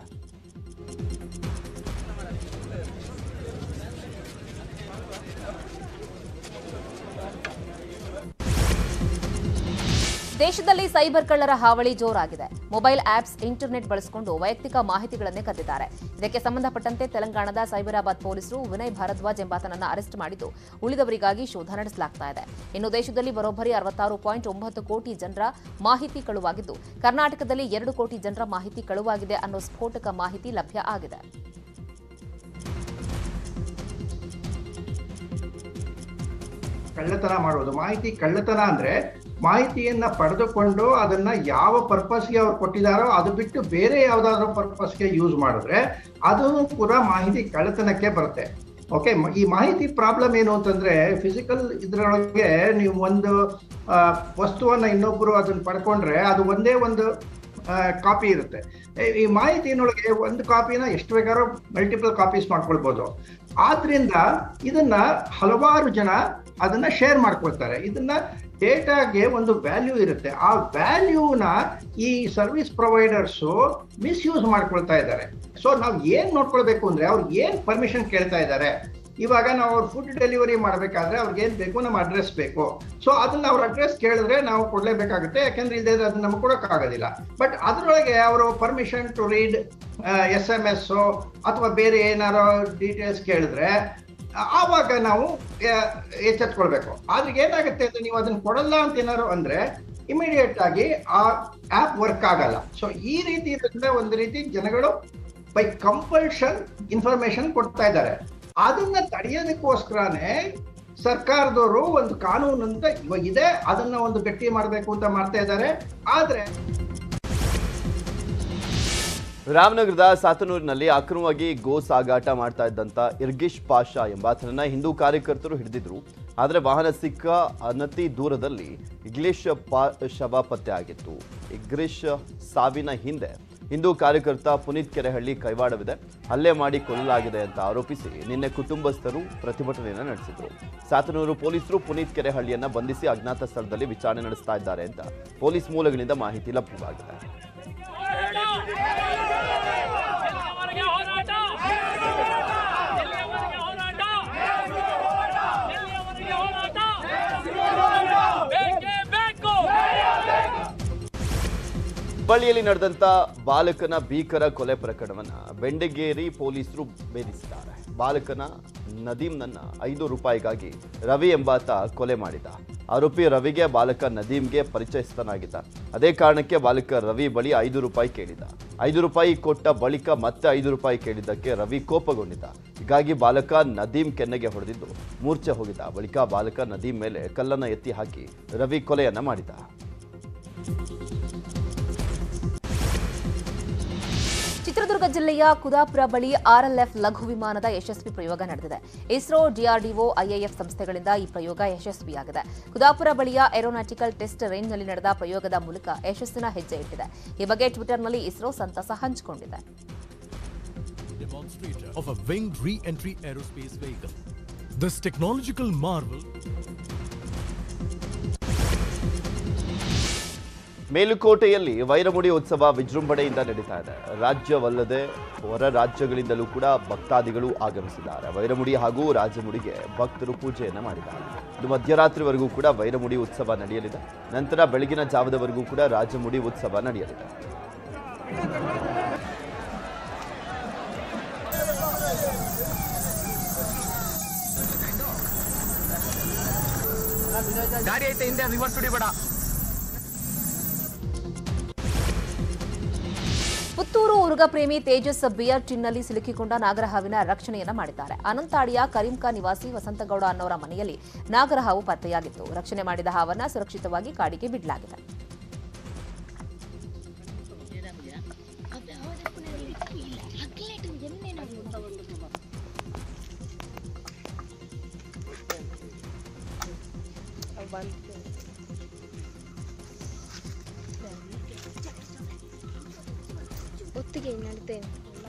ದೇಶದಲ್ಲಿ ಸೈಬರ್ ಕಳ್ಳರ ಹಾವಳಿ ಜೋರಾಗಿದೆ. ಮೊಬೈಲ್ ಆಪ್ಸ್, ಇಂಟರ್ನೆಟ್ ಬಳಸಿಕೊಂಡು ವೈಯಕ್ತಿಕ ಮಾಹಿತಿಗಳನ್ನೇ ಕದ್ದಿದ್ದಾರೆ. ಇದಕ್ಕೆ ಸಂಬಂಧಪಟ್ಟಂತೆ ತೆಲಂಗಾಣದ ಸೈಬರಾಬಾದ್ ಪೊಲೀಸರು ವಿನಯ್ ಭಾರದ್ವಾಜ್ ಎಂಬಾತನನ್ನು ಅರೆಸ್ಟ್ ಮಾಡಿದ್ದು ಉಳಿದವರಿಗಾಗಿ ಶೋಧ ನಡೆಸಲಾಗ್ತಾ ಇದೆ. ಇನ್ನು ದೇಶದಲ್ಲಿ ಬರೋಬ್ಬರಿ ಅರವತ್ತಾರು ಪಾಯಿಂಟ್ ಒಂಬತ್ತು ಕೋಟಿ ಜನರ ಮಾಹಿತಿ ಕಳುವಾಗಿದ್ದು, ಕರ್ನಾಟಕದಲ್ಲಿ ಎರಡು ಕೋಟಿ ಜನರ ಮಾಹಿತಿ ಕಳುವಾಗಿದೆ ಅನ್ನೋ ಸ್ಫೋಟಕ ಮಾಹಿತಿ ಲಭ್ಯ ಆಗಿದೆ. ಕಳ್ಳತನ ಮಾಡೋದು, ಮಾಹಿತಿ ಕಳ್ಳತನ ಅಂದ್ರೆ ಮಾಹಿತಿಯನ್ನ ಪಡೆದುಕೊಂಡು ಅದನ್ನ ಯಾವ ಪರ್ಪಸ್ಗೆ ಅವ್ರು ಕೊಟ್ಟಿದಾರೋ ಅದು ಬಿಟ್ಟು ಬೇರೆ ಯಾವ್ದಾದ್ರು ಪರ್ಪಸ್ಗೆ ಯೂಸ್ ಮಾಡಿದ್ರೆ ಅದು ಕೂಡ ಮಾಹಿತಿ ಕಳ್ಳತನಕ್ಕೆ ಬರುತ್ತೆ. ಓಕೆ, ಈ ಮಾಹಿತಿ ಪ್ರಾಬ್ಲಮ್ ಏನು ಅಂತಂದ್ರೆ ಫಿಸಿಕಲ್ ಇದ್ರೊಳಗೆ ನೀವು ಒಂದು ವಸ್ತುವನ್ನ ಇನ್ನೊಬ್ರು ಅದನ್ನ ಪಡ್ಕೊಂಡ್ರೆ ಅದು ಒಂದೇ ಒಂದು ಕಾಪಿ ಇರುತ್ತೆ. ಈ ಮಾಹಿತಿನೊಳಗೆ ಒಂದು ಕಾಪಿನ ಎಷ್ಟು ಬೇಕಾದ್ರೂ ಮಲ್ಟಿಪಲ್ ಕಾಪೀಸ್ ಮಾಡ್ಕೊಳ್ಬೋದು. ಆದ್ರಿಂದ ಇದನ್ನ ಹಲವಾರು ಜನ ಅದನ್ನ ಶೇರ್ ಮಾಡ್ಕೊಳ್ತಾರೆ. ಇದನ್ನ ಡೇಟಾಗೆ ಒಂದು ವ್ಯಾಲ್ಯೂ ಇರುತ್ತೆ. ಆ ವ್ಯಾಲ್ಯೂನ ಈ ಸರ್ವಿಸ್ ಪ್ರೊವೈಡರ್ಸು ಮಿಸ್ಯೂಸ್ ಮಾಡ್ಕೊಳ್ತಾ ಇದ್ದಾರೆ. ಸೊ ನಾವು ಏನ್ ನೋಡ್ಕೊಳ್ಬೇಕು ಅಂದ್ರೆ ಅವ್ರಿಗೆ ಏನ್ ಪರ್ಮಿಷನ್ ಕೇಳ್ತಾ ಇದ್ದಾರೆ. ಇವಾಗ ನಾವು ಅವ್ರ ಫುಡ್ ಡೆಲಿವರಿ ಮಾಡ್ಬೇಕಾದ್ರೆ ಅವ್ರಿಗೆ ಏನ್ ಬೇಕು, ನಮ್ಮ ಅಡ್ರೆಸ್ ಬೇಕು. ಸೊ ಅದನ್ನ ಅವ್ರ ಅಡ್ರೆಸ್ ಕೇಳಿದ್ರೆ ನಾವು ಕೊಡ್ಲೇಬೇಕಾಗುತ್ತೆ, ಯಾಕಂದ್ರೆ ಇಲ್ಲದೆ ಅದನ್ನ ನಮ್ಗೆ ಕೊಡಕ್ ಆಗೋದಿಲ್ಲ. ಬಟ್ ಅದ್ರೊಳಗೆ ಅವರು permission to read S M S ಅಥವಾ ಬೇರೆ ಏನಾರೋ ಡೀಟೇಲ್ಸ್ ಕೇಳಿದ್ರೆ ಆವಾಗ ನಾವು ಎಚ್ಚೆತ್ಕೊಳ್ಬೇಕು. ಆದ್ರೆ ಏನಾಗುತ್ತೆ ಅಂದ್ರೆ ನೀವು ಅದನ್ನ ಕೊಡಲ್ಲ ಅಂತ ಏನಾರು ಅಂದ್ರೆ ಇಮಿಡಿಯೇಟ್ ಆಗಿ ಆ ಆಪ್ ವರ್ಕ್ ಆಗಲ್ಲ. ಸೊ ಈ ರೀತಿ ಇರೋದ್ರಿಂದ ಒಂದು ರೀತಿ ಜನಗಳು ಬೈ ಕಂಪಲ್ಷನ್ ಇನ್ಫಾರ್ಮೇಶನ್ ಕೊಡ್ತಾ ಇದ್ದಾರೆ. ಅದನ್ನ ತಡೆಯೋದಕ್ಕೋಸ್ಕರನೇ ಸರ್ಕಾರದವರು ಒಂದು ಕಾನೂನು ಅಂತ ಇವಾಗ ಇದೆ, ಅದನ್ನ ಒಂದು ಗಟ್ಟಿ ಮಾಡಬೇಕು ಅಂತ ಮಾಡ್ತಾ ಇದ್ದಾರೆ. ಆದ್ರೆ ರಾಮನಗರದ ಸಾತನೂರಿನಲ್ಲಿ ಅಕ್ರಮವಾಗಿ ಗೋ ಸಾಗಾಟ ಮಾಡ್ತಾ ಇದ್ದಂತ ಇರ್ಗಿಶ್ ಪಾಷಾ ಎಂಬಾತನನ್ನ ಹಿಂದೂ ಕಾರ್ಯಕರ್ತರು ಹಿಡಿದಿದ್ರು. ಆದರೆ ವಾಹನ ಸಿಕ್ಕ ಅನತಿ ದೂರದಲ್ಲಿ ಇಗ್ಲಿಶ್ ಪಾ ಶವ ಪತ್ತೆ ಆಗಿತ್ತು. ಇಗ್ಲಿಶ್ ಸಾವಿನ ಹಿಂದೆ ಹಿಂದೂ ಕಾರ್ಯಕರ್ತ ಪುನೀತ್ ಕೆರೆಹಳ್ಳಿ ಕೈವಾಡವಿದೆ. ಹಲ್ಲೆ ಮಾಡಿ ಕೊಲ್ಲಲಾಗಿದೆ ಅಂತ ಆರೋಪಿಸಿ ನಿನ್ನೆ ಕುಟುಂಬಸ್ಥರು ಪ್ರತಿಭಟನೆಯನ್ನು ನಡೆಸಿದರು. ಸಾತನೂರು ಪೊಲೀಸರು ಪುನೀತ್ ಕೆರೆಹಳ್ಳಿಯನ್ನ ಬಂಧಿಸಿ ಅಜ್ಞಾತ ಸ್ಥಳದಲ್ಲಿ ವಿಚಾರಣೆ ನಡೆಸ್ತಾ ಇದ್ದಾರೆ ಅಂತ ಪೊಲೀಸ್ ಮೂಲಗಳಿಂದ ಮಾಹಿತಿ ಲಭ್ಯವಾಗಿದೆ. ಹುಬ್ಬಳ್ಳಿಯಲ್ಲಿ ನಡೆದಂತ ಬಾಲಕನ ಭೀಕರ ಕೊಲೆ ಪ್ರಕರಣವನ್ನ ಬೆಂಡಗೇರಿ ಪೊಲೀಸರು ಭೇದಿಸಿದ್ದಾರೆ. ಬಾಲಕನ ನದೀಮ್ನನ್ನ ಐದು ರೂಪಾಯಿಗಾಗಿ ರವಿ ಎಂಬಾತ ಕೊಲೆ ಮಾಡಿದ. ಆರೋಪಿ ರವಿಗೆ ಬಾಲಕ ನದೀಮ್ಗೆ ಪರಿಚಯಸ್ಥನಾಗಿದ್ದ. ಅದೇ ಕಾರಣಕ್ಕೆ ಬಾಲಕ ರವಿ ಬಳಿ ಐದು ರೂಪಾಯಿ ಕೇಳಿದ. ಐದು ರೂಪಾಯಿ ಕೊಟ್ಟ ಬಳಿಕ ಮತ್ತೆ ಐದು ರೂಪಾಯಿ ಕೇಳಿದ್ದಕ್ಕೆ ರವಿ ಕೋಪಗೊಂಡಿದ್ದ. ಹೀಗಾಗಿ ಬಾಲಕ ನದೀಮ್ ಕೆನ್ನೆಗೆ ಹೊಡೆದಿದ್ದು ಮೂರ್ಛೆ ಹೋಗಿದ್ದ. ಬಳಿಕ ಬಾಲಕ ನದೀಮ್ ಮೇಲೆ ಕಲ್ಲನ್ನು ಎತ್ತಿ ಹಾಕಿ ರವಿ ಕೊಲೆಯನ್ನ ಮಾಡಿದ. ಚಿತ್ರದುರ್ಗ ಜಿಲ್ಲೆಯ ಕುದಾಪುರ ಬಳಿ ಆರ್ಎಲ್ಎಫ್ ಲಘು ವಿಮಾನದ ಯಶಸ್ವಿ ಪ್ರಯೋಗ ನಡೆದಿದೆ. ಇಸ್ರೋ, ಡಿಆರ್ಡಿಒ, ಐಎಎಫ್ ಸಂಸ್ಥೆಗಳಿಂದ ಈ ಪ್ರಯೋಗ ಯಶಸ್ವಿಯಾಗಿದೆ. ಕುದಾಪುರ ಬಳಿಯ ಏರೋನಾಟಿಕಲ್ ಟೆಸ್ಟ್ ರೇಂಜ್ನಲ್ಲಿ ನಡೆದ ಪ್ರಯೋಗದ ಮೂಲಕ ಯಶಸ್ಸಿನ ಹೆಜ್ಜೆ ಇಟ್ಟಿದೆ. ಈ ಬಗ್ಗೆ ಟ್ವಿಟರ್ನಲ್ಲಿ ಇಸ್ರೋ ಸಂತಸ ಹಂಚಿಕೊಂಡಿದೆ. Of a winged re-entry aerospace vehicle. This technological marvel ಮೇಲುಕೋಟೆಯಲ್ಲಿ Vairamudi ಉತ್ಸವ ವಿಜೃಂಭಣೆಯಿಂದ ನಡೀತಾ ಇದೆ. ರಾಜ್ಯವಲ್ಲದೆ ಹೊರ ರಾಜ್ಯಗಳಿಂದಲೂ ಕೂಡ ಭಕ್ತಾದಿಗಳು ಆಗಮಿಸಿದ್ದಾರೆ. ವೈರಮುಡಿ ಹಾಗೂ ರಾಜಮುಡಿಗೆ ಭಕ್ತರು ಪೂಜೆಯನ್ನು ಮಾಡಿದ್ದಾರೆ. ಇದು ಮಧ್ಯರಾತ್ರಿವರೆಗೂ ಕೂಡ ವೈರಮುಡಿ ಉತ್ಸವ ನಡೆಯಲಿದೆ. ನಂತರ ಬೆಳಗಿನ ಜಾವದವರೆಗೂ ಕೂಡ ರಾಜಮುಡಿ ಉತ್ಸವ ನಡೆಯಲಿದೆ. ಗಾಡಿ ಐತೆ ಹಿಂದೆ ರಿವರ್ಸ್ ಹೊಡಿಬೇಡ. ಪುತ್ತೂರು ಉರುಗ ಪ್ರೇಮಿ ತೇಜಸ್ ಬಿಯರ್ ಟಿನ್ನಲ್ಲಿ ಸಿಲುಕಿಕೊಂಡ ನಾಗರಹಾವಿನ ರಕ್ಷಣೆಯನ್ನ ಮಾಡಿದ್ದಾರೆ. ಅನಂತಾಡಿಯ ಕರೀಂಕಾ ನಿವಾಸಿ ವಸಂತಗೌಡ ಅನ್ನೋರ ಮನೆಯಲ್ಲಿ ನಾಗರಹಾವು ಪತ್ತೆಯಾಗಿತ್ತು. ರಕ್ಷಣೆ ಮಾಡಿದ ಹಾವನ್ನ ಸುರಕ್ಷಿತವಾಗಿ ಕಾಡಿಗೆ ಬಿಡಲಾಗಿದೆ. ಒತ್ತಿಗೆ ನಡ್ತೇನೆ.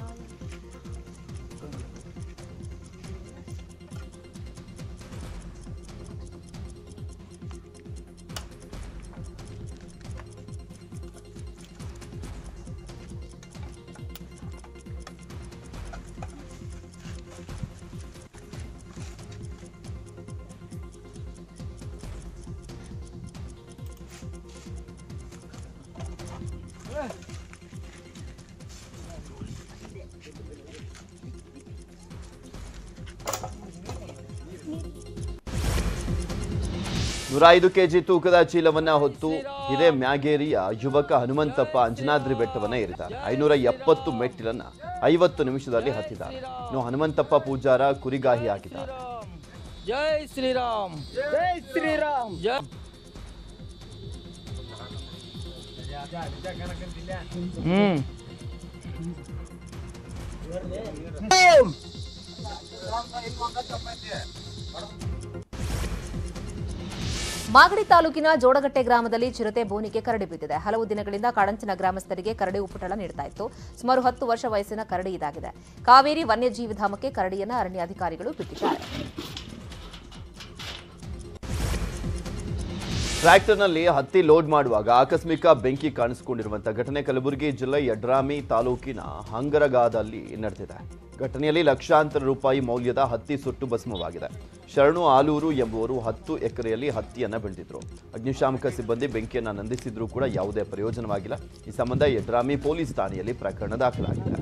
ನೂರ ಐದು ಕೆಜಿ ತೂಕದ ಚೀಲವನ್ನ ಹೊತ್ತು ಹಿರೇ ಮ್ಯಾಗೇರಿಯ ಯುವಕ ಹನುಮಂತಪ್ಪ ಅಂಜನಾದ್ರಿ ಬೆಟ್ಟವನ್ನ ಏರಿದ್ದಾರೆ. ಐನೂರ ಎಪ್ಪತ್ತು ಮೆಟ್ಟಿಲನ್ನ ಐವತ್ತು ನಿಮಿಷದಲ್ಲಿ ಹತ್ತಿದ್ದಾರೆ. ಇನ್ನು ಹನುಮಂತಪ್ಪ ಪೂಜಾರ ಕುರಿಗಾಹಿ ಆಗಿದ್ದಾರೆ. ಜೈ ಶ್ರೀರಾಮ್, ಜೈ ಶ್ರೀರಾಮ್, ಜೈ ಮಾಗಡಿ ತಾಲೂಕಿನ ಜೋಡಗಟ್ಟೆ ಗ್ರಾಮದಲ್ಲಿ ಚಿರತೆ ಬೋನಿಗೆ ಕರಡಿ ಬಿದ್ದಿದೆ. ಹಲವು ದಿನಗಳಿಂದ ಕಾಡಂಚಿನ ಗ್ರಾಮಸ್ಥರಿಗೆ ಕರಡಿ ಉಪಟಳ ನೀಡ್ತಾ ಇತ್ತು. ಸುಮಾರು ಹತ್ತು ವರ್ಷ ವಯಸ್ಸಿನ ಕರಡಿ ಇದಾಗಿದೆ. ಕಾವೇರಿ ವನ್ಯಜೀವಿ ಧಾಮಕ್ಕೆ ಕರಡಿಯನ್ನು ಅರಣ್ಯಾಧಿಕಾರಿಗಳು ಬಿಟ್ಟಿದ್ದಾರೆ. ಟ್ರ್ಯಾಕ್ಟರ್ನಲ್ಲಿ ಹತ್ತಿ ಲೋಡ್ ಮಾಡುವಾಗ ಆಕಸ್ಮಿಕ ಬೆಂಕಿ ಕಾಣಿಸಿಕೊಂಡಿರುವಂತಹ ಘಟನೆ ಕಲಬುರಗಿ ಜಿಲ್ಲೆ ಯಡ್ರಾಮಿ ತಾಲೂಕಿನ ಹಂಗರಗಾದಲ್ಲಿ ನಡೆದಿದೆ. ಘಟನೆಯಲ್ಲಿ ಲಕ್ಷಾಂತರ ರೂಪಾಯಿ ಮೌಲ್ಯದ ಹತ್ತಿ ಸುಟ್ಟು ಭಸ್ಮವಾಗಿದೆ. ಶರಣು ಆಲೂರು ಎಂಬುವರು ಹತ್ತು ಎಕರೆಯಲ್ಲಿ ಹತ್ತಿಯನ್ನು ಬೆಳೆದಿದ್ರು. ಅಗ್ನಿಶಾಮಕ ಸಿಬ್ಬಂದಿ ಬೆಂಕಿಯನ್ನು ನಂದಿಸಿದ್ರೂ ಕೂಡ ಯಾವುದೇ ಪ್ರಯೋಜನವಾಗಿಲ್ಲ. ಈ ಸಂಬಂಧ ಯಡ್ರಾಮಿ ಪೊಲೀಸ್ ಠಾಣೆಯಲ್ಲಿ ಪ್ರಕರಣ ದಾಖಲಾಗಿದೆ.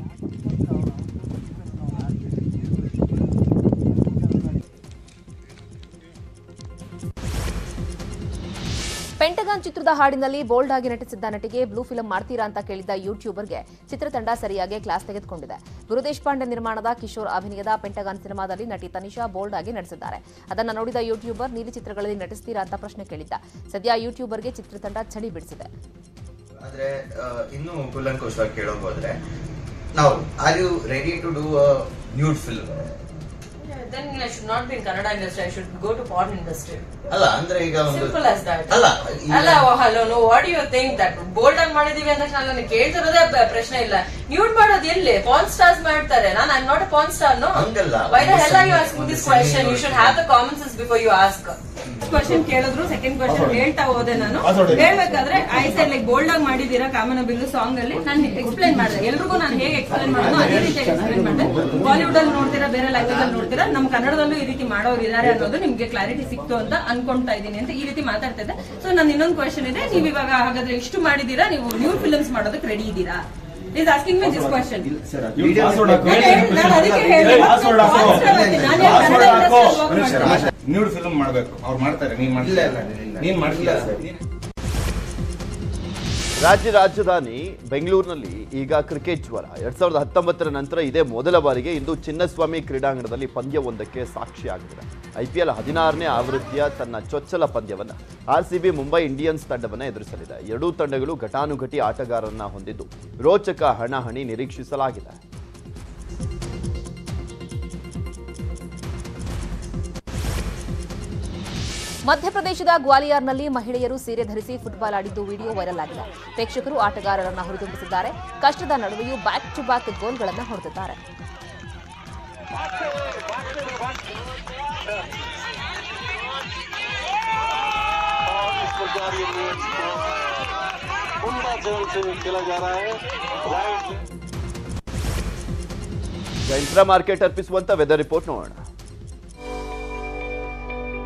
ಪೆಂಟಗಾನ್ ಚಿತ್ರದ ಹಾಡಿನಲ್ಲಿ ಬೋಲ್ಡ್ ಆಗಿ ನಟಿಸಿದ್ದ ನಟಿಗೆ ಬ್ಲೂ ಫಿಲ್ಮ್ ಮಾಡ್ತೀರಾ ಅಂತ ಕೇಳಿದ್ದ ಯೂಟ್ಯೂಬರ್ಗೆ ಚಿತ್ರತಂಡ ಸರಿಯಾಗಿ ಕ್ಲಾಸ್ ತೆಗೆದುಕೊಂಡಿದೆ. ಗುರು ದೇಶಪಾಂಡೆ ನಿರ್ಮಾಣದ ಕಿಶೋರ್ ಅಭಿನಯದ ಪೆಂಟಗಾನ್ ಸಿನಿಮಾದಲ್ಲಿ ನಟಿ ತನಿಷಾ ಬೋಲ್ಡ್ ಆಗಿ ನಟಿಸಿದ್ದಾರೆ. ಅದನ್ನು ನೋಡಿದ ಯೂಟ್ಯೂಬರ್ ನೀಲಿ ಚಿತ್ರಗಳಲ್ಲಿ ನಟಿಸ್ತೀರಾ ಅಂತ ಪ್ರಶ್ನೆ ಕೇಳಿದ್ದ. ಸದ್ಯ ಯೂಟ್ಯೂಬರ್ಗೆ ಚಿತ್ರತಂಡ ಚಳಿ ಬಿಡಿಸಿದೆ. ಆದ್ರೆ ಇನ್ನೂ ಕೂಲಂಕುಷವಾಗಿ ಕೇಳೋಕೆ ಹೋದ್ರೆ ನಾವು are you ready to do a nude film? Then I should not be in Kannada industry. I should go to porn industry. ಅಲ್ಲ ಅಂದ್ರೆ ಈಗ ಒಂದು ಸಿಂಪಲ್ as that. ಅಲ್ಲ ಅಲ್ಲ hello no what you think that bold ಆಗಿ ಮಾಡಿದೀವಿ ಅಂತ ನಾನು ನನಗೆ ಕೇಳ್ತಿರೋದೇ ಪ್ರಶ್ನೆ ಇಲ್ಲ. ನ್ಯೂಡ್ ಮಾಡೋದು ಎಲ್ಲಿ? ಪಾರ್ನ್ ಸ್ಟಾರ್ಸ್ ಮಾಡ್ತಾರೆ. ನಾನು I am not a porn star. No, why the hell are you asking this question? You should have the common sense before you ask. Question ಕೇಳಿದ್ರು ಸೆಕೆಂಡ್ ಕ್ವೆಶ್ಚನ್ ಹೇಳ್ತಾ ಹೋದೆ. ನಾನು ಹೇಳ್ಬೇಕಾದ್ರೆ ಐ ಸೈಡ್ ಲೈಕ್ ಬೋಲ್ಡ್ ಆಗಿ ಮಾಡಿದೀರಾ ಕಾಮನ ಬಿಲ್ಲು ಸಾಂಗ್ ಅಲ್ಲಿ ನಾನು ಎಕ್ಸ್ಪ್ಲೈನ್ ಮಾಡಿದೆ. ಎಲ್ರಿಗೂ ನಾನು ಹೇಗೆ ಎಕ್ಸ್ಪ್ಲೈನ್ ಮಾಡೋದು ಅದೇ ರೀತಿ ಎಕ್ಸ್ಪ್ಲೈನ್ ಮಾಡಿದೆ. ಬಾಲಿವುಡ್ ಅಲ್ಲಿ ನೋಡ್ತೀರಾ, ಬೇರೆ ಲ್ಯಾಂಗ್ವೇಜ್ ಅಲ್ಲಿ ನೋಡ್ತೀರಾ, ನಮ್ಮ ಕನ್ನಡದಲ್ಲೂ ಈ ರೀತಿ ಮಾಡೋರು ಇದಾರೆ ಅನ್ನೋದು ನಿಮ್ಗೆ ಕ್ಲಾರಿಟಿ ಸಿಕ್ತು ಅಂತ ಅನ್ಕೊಂತಾ ಇದೀನಿ ಅಂತ ಈ ರೀತಿ ಮಾತಾಡ್ತಾ ಇದ್ದೆ. ಸೊ ನನ್ನ ಇನ್ನೊಂದು ಕ್ವೆಶ್ಚನ್ ಇದೆ, ನೀವು ಇವಾಗ ಹಾಗಾದ್ರೆ ಇಷ್ಟು ಮಾಡಿದೀರಾ, ನೀವು ನ್ಯೂ ಫಿಲ್ಮ್ಸ್ ಮಾಡೋದಕ್ಕೆ ರೆಡಿ ಇದ್ದೀರಾ? Is asking me this question. Nude film ಮಾಡಬೇಕು, ಅವ್ರು ಮಾಡ್ತಾರೆ, ನೀನ್ ಮಾಡ್ತಿಲ್ಲ, ನೀನ್ ಮಾಡ್ತಿಲ್ಲ. ರಾಜ್ಯ ರಾಜಧಾನಿ ಬೆಂಗಳೂರಿನಲ್ಲಿ ಈಗ ಕ್ರಿಕೆಟ್ ಜ್ವರ. ಎರಡ್ ಸಾವಿರದ ಹತ್ತೊಂಬತ್ತರ ನಂತರ ಇದೇ ಮೊದಲ ಬಾರಿಗೆ ಇಂದು ಚಿನ್ನಸ್ವಾಮಿ ಕ್ರೀಡಾಂಗಣದಲ್ಲಿ ಪಂದ್ಯವೊಂದಕ್ಕೆ ಸಾಕ್ಷಿಯಾಗಿದೆ. ಐಪಿಎಲ್ ಹದಿನಾರನೇ ಆವೃತ್ತಿಯ ತನ್ನ ಚೊಚ್ಚಲ ಪಂದ್ಯವನ್ನು ಆರ್ಸಿಬಿ ಮುಂಬೈ ಇಂಡಿಯನ್ಸ್ ತಂಡವನ್ನು ಎದುರಿಸಲಿದೆ. ಎರಡೂ ತಂಡಗಳು ಘಟಾನುಘಟಿ ಆಟಗಾರರನ್ನ ಹೊಂದಿದ್ದು ರೋಚಕ ಹಣಾಹಣಿ ನಿರೀಕ್ಷಿಸಲಾಗಿದೆ. ಮಧ್ಯಪ್ರದೇಶದ ಗ್ವಾಲಿಯರ್ನಲ್ಲಿ ಮಹಿಳೆಯರು ಸೀರೆ ಧರಿಸಿ ಫುಟ್ಬಾಲ್ ಆಡಿದ್ದು ವಿಡಿಯೋ ವೈರಲ್ ಆಗಿದೆ. ಪ್ರೇಕ್ಷಕರು ಆಟಗಾರರನ್ನ ಹುರಿದುಂಬಿಸಿದ್ದಾರೆ. ಕಷ್ಟದ ನಡುವೆಯೂ ಬ್ಯಾಕ್ ಟು ಬ್ಯಾಕ್ ಗೋಲ್ಗಳನ್ನು ಹೊಡೆದಿದ್ದಾರೆ. ಇಂಟ್ರಾ ಮಾರ್ಕೆಟ್ ಅರ್ಪಿಸುವಂತ ವೆದರ್ ರಿಪೋರ್ಟ್ ನೋಡೋಣ.